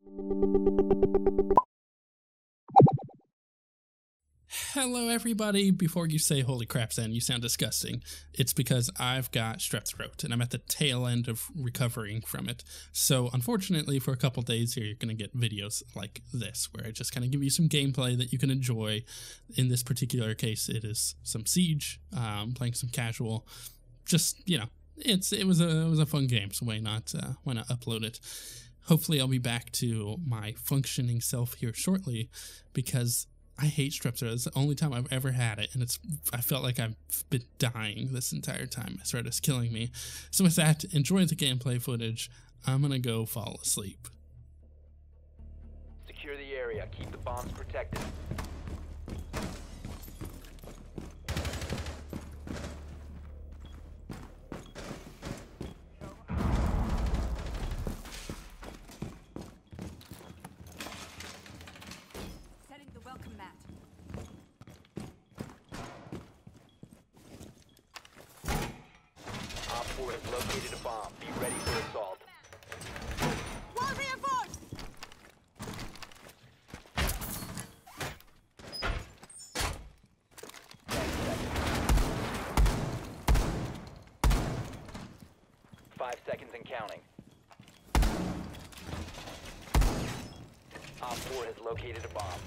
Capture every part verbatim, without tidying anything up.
Hello everybody. Before you say holy crap Zen, you sound disgusting, it's because I've got strep throat and I'm at the tail end of recovering from it. So unfortunately for a couple days here you're going to get videos like this where I just kind of give you some gameplay that you can enjoy. In this particular case it is some Siege, um, playing some casual, just, you know, it's it was a it was a fun game, so why not uh, why not upload it. Hopefully I'll be back to my functioning self here shortly, because I hate strep throat. It's the only time I've ever had it, and it's I felt like I've been dying this entire time. I started killing me. So with that, enjoy the gameplay footage. I'm gonna go fall asleep. Secure the area. Keep the bombs protected. Op four has located a bomb. Be ready for assault. Wall reinforced! Five seconds and counting. Op four has located a bomb.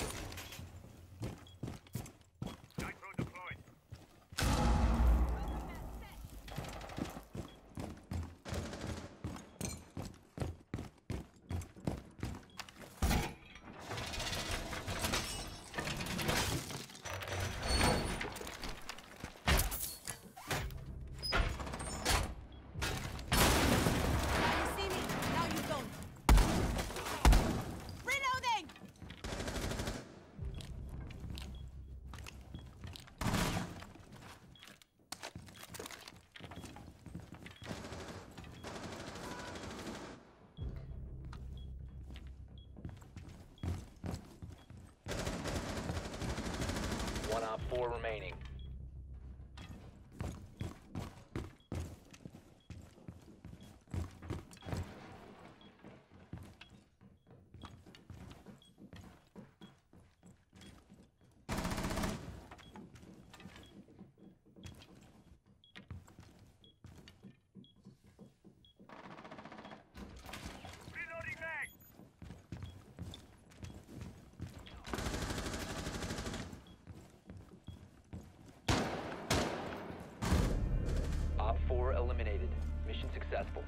One op four remaining. Op four eliminated. Mission successful.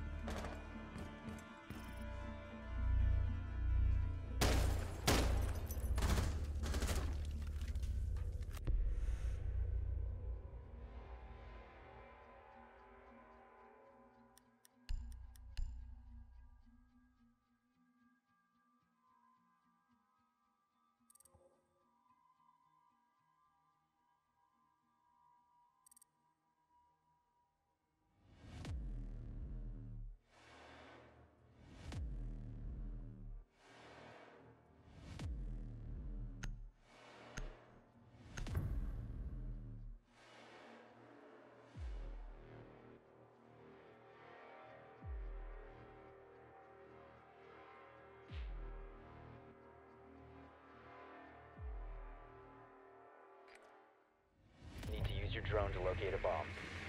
Need to use your drone to locate a bomb.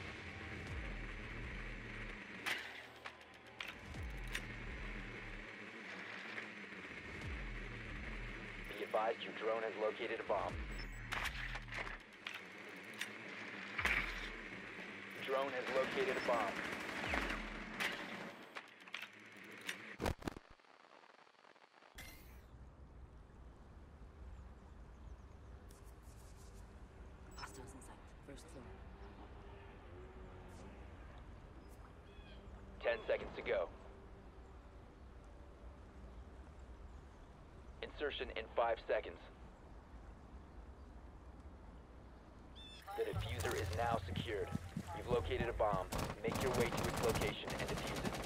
Be advised your drone has located a bomb. Drone has located a bomb. Hostiles in sight. First floor. Ten seconds to go. Insertion in five seconds. The diffuser is now secured. You've located a bomb. Make your way to its location and defuse it.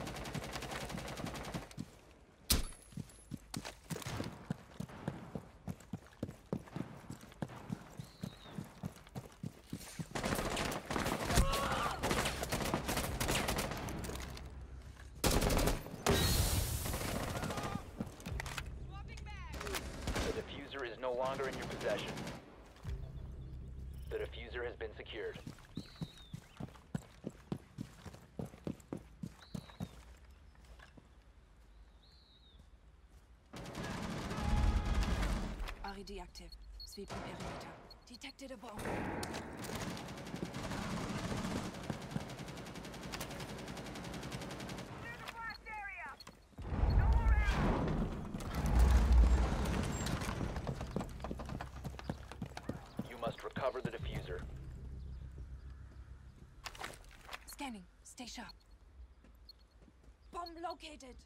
is no longer in your possession. The diffuser has been secured. R E D active. Sweeping perimeter. Detected a bomb. You must recover the diffuser. Scanning. Stay sharp. Bomb located.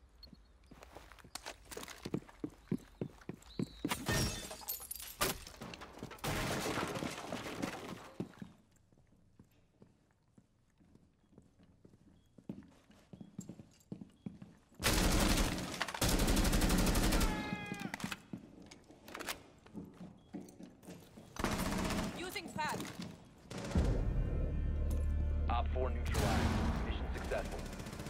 Using fab. Op four neutralized. Mission successful.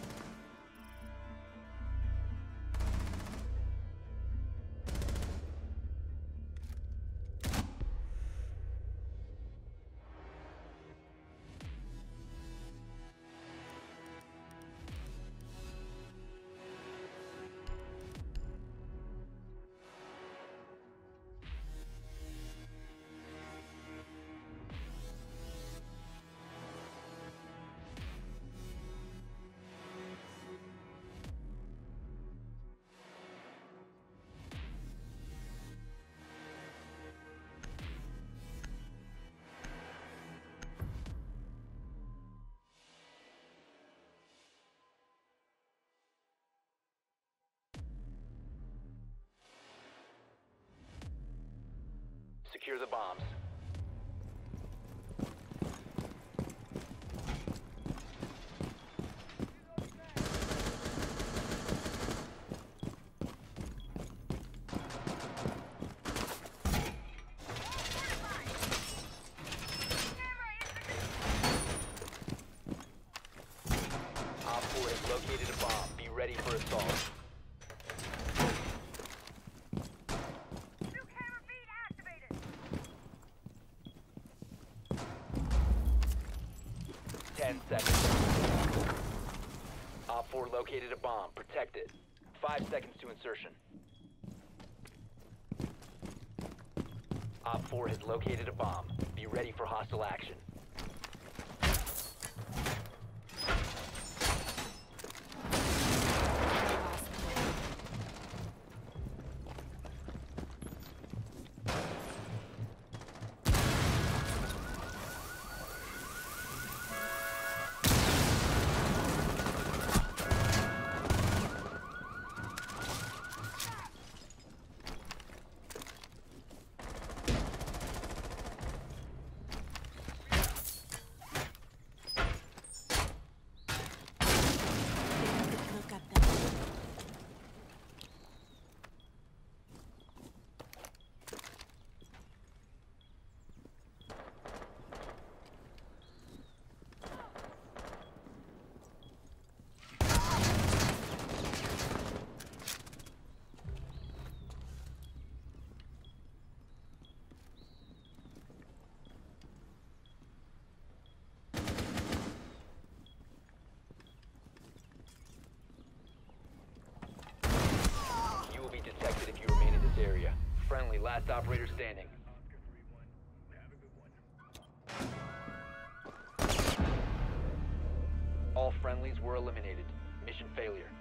Secure the bombs. Op four has located a bomb. Be ready for assault. Ten seconds. Op four located a bomb. Protect it. Five seconds to insertion. Op four has located a bomb. Be ready for hostile action. Look at them. You will be detected if you remain in this area. Friendly, last operator standing. All friendlies were eliminated. Mission failure.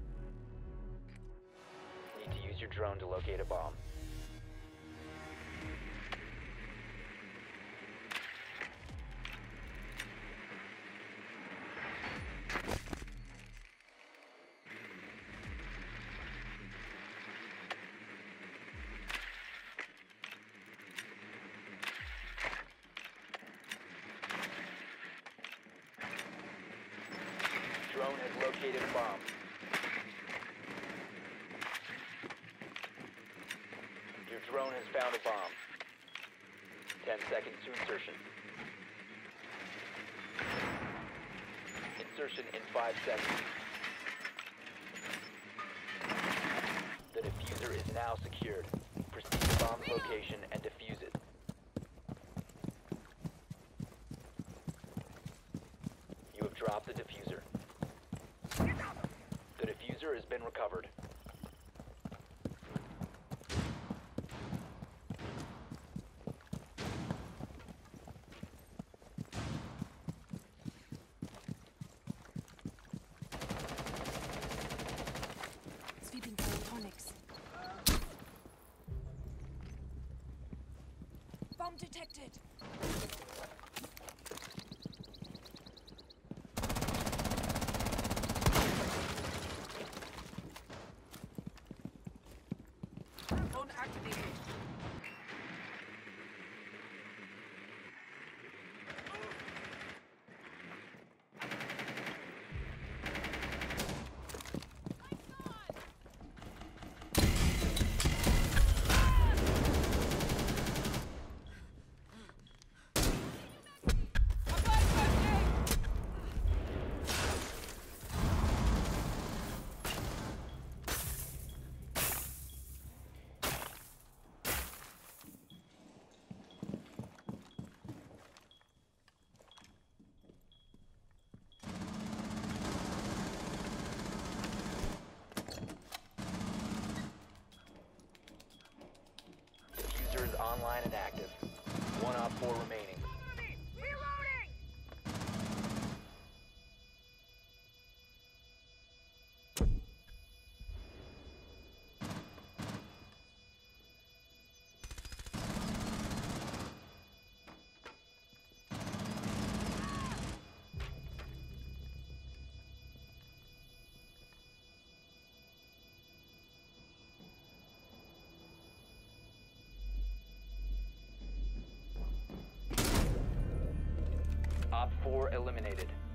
Need to use your drone to locate a bomb. located a bomb. Your drone has found a bomb. Ten seconds to insertion. Insertion in five seconds. The diffuser is now secured. Proceed to bomb's location and defuse it. You have dropped the diffuser. The diffuser has been recovered. Sweeping electronics. Bomb detected. Drone activated. Diffuser is online and active. One op four remaining. Op four eliminated.